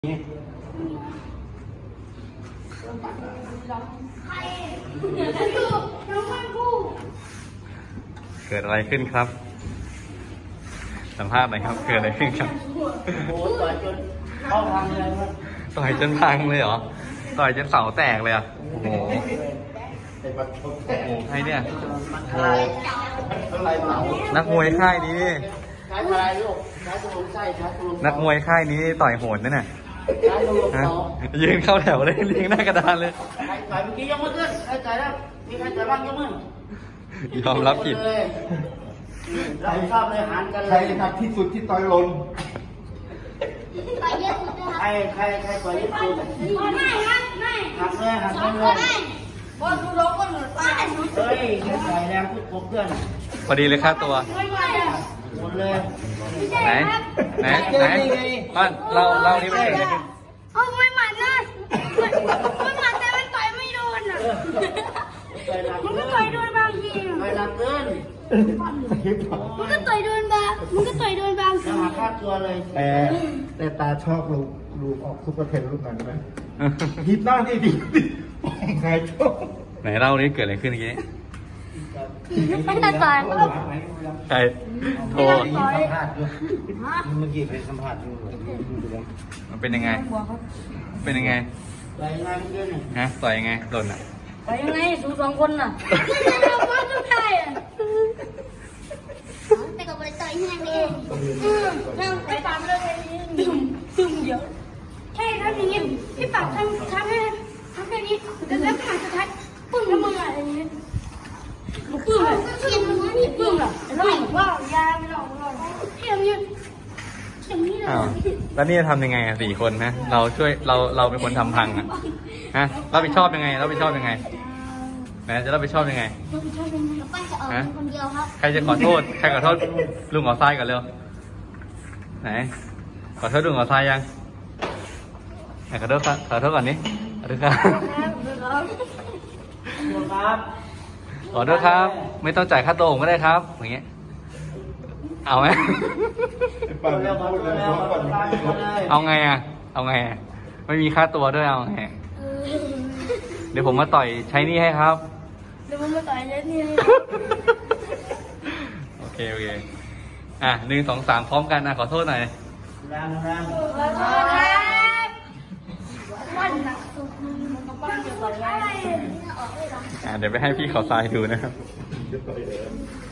เกิดอะไรขึ้นครับสัมภาษณ์หน่อยครับเกิดอะไรขึ้นครับต่อยจนเข้าทางเลยครับต่อยจนพังเลยเหรอต่อยจนเสาแตกเลยอ่ะโอ้โหใครเนี่ยนักมวยค่ายนี้ใช้อะไรลูกใช้ตรงไส้ใช้ตรงนักมวยค่ายนี้ต่อยโหดนั่นน่ะยืนเข้าแถวเลยเรียงหน้ากระดานเลยใครต่อยเมื่อกี้ยกมือขึ้นใครต่อยแล้วมีใครต่อยบ้างยกมือยอมรับผิดเราชอบเลยหันกันเลยใครหนักที่สุดที่ต่อยลนใครต่อยที่สุดหักเลยเฮ้ยต่อยแรงพูดเพื่อนพอดีเลยค่าตัวหมดเลยไหนบ้านเรานี่ไม่เกิดอะไรขึ้นไม่หมัดเลยไม่หมัดแต่มันต่อยไม่โดนอ่ะมันก็ต่อยโดนบางทีต่อยหนักเกินมันก็ต่อยโดนบางทีหักค่าตัวเลยแต่ตาชอบลูกออกซุปเปอร์เทนลูกนั้นไหมฮิตหน้าที่ดีใครชอบไหนเล่านี่เกิดอะไรขึ้นเมื่อกี้ไม่ได้ต่อยใครโทรสัมภาษณ์ด้วยเมื่อกี้ไปสัมภาษณ์ด้วยมันเป็นยังไงเป็นยังไงต่อยยังไงเมื่อกี้เนี่ยฮะต่อยยังไงโดนอ่ะต่อยยังไงสูสองคนน่ะเราไม่ได้อ่ะแต่ก็ไม่ได้ต่อยยังไงเองนั่งไปตามเลยตึมเยอะแค่ทำอย่างนี้พี่ปักทำแค่นี้แล้วผ่านสุดท้ายปึ้งแล้วมึงอะไรอย่างนี้ปึ้งเลยปึ้งอ่ะแล้วบอกว่ายาไม่หลอกเที่ยงนี้อ้าวแล้วนี่จะทำยังไงอ่ะ4 คนนะเราช่วยเราเป็นคนทำพังอ่ะฮะรับผิดชอบยังไงนะจะรับผิดชอบยังไงฮะใครจะขอโทษลุงขอทรายก่อนเร็วไหนขอโทษลุงขอทรายยังไหนขอโทษก่อนนี้ขอโทษครับขอโทษครับไม่ต้องจ่ายค่าตัวผมก็ได้ครับอย่างเงี้ยเอาไหมเอาไงอ่ะไม่มีค่าตัวด้วยเอาไงเดี๋ยวผมมาต่อยใช้หนี้ให้ครับเดี๋ยวผมมาต่อยใช้หนี้ให้โอเคอ่ะ1 2 3พร้อมกันนะขอโทษหน่อยเดี๋ยวไปให้พี่เขาทรายดูนะครับ